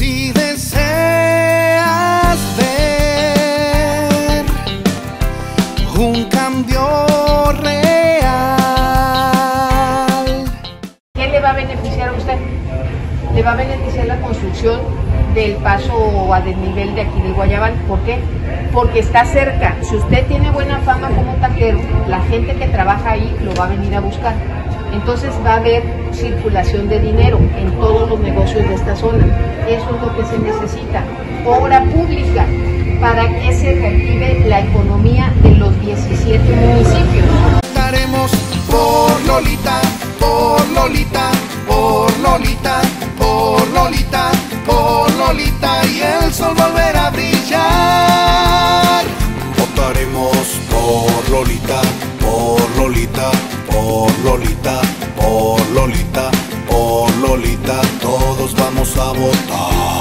Si deseas ver un cambio real. ¿Qué le va a beneficiar a usted? Le va a beneficiar la construcción del paso a desnivel de aquí de Guayabal. ¿Por qué? Porque está cerca. Si usted tiene buena fama como taquero, la gente que trabaja ahí lo va a venir a buscar. Entonces va a haber circulación de dinero en todos los negocios de esta zona. Eso es lo que se necesita. Obra pública para que se reactive la economía de los 17 municipios. Daremos por Lolita, por Lolita, por Lolita, por Lolita, por Lolita, y el sol volverá a brillar. Votaremos por Lolita, por Lolita, por Lolita, por Lolita, por Lolita, todos vamos a votar.